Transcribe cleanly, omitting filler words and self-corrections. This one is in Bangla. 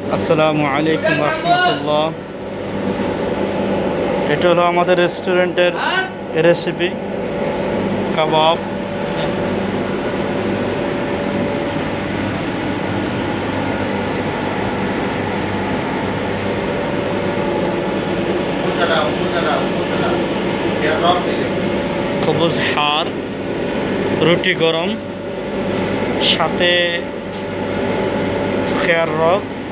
আসসালামু আলাইকুম রহমতুল্লাহ। এটা হলো আমাদের রেস্টুরেন্টের রেসিপি কাবাব। কবুজ হাড়, রুটি গরম, সাথে খেয়ার রক,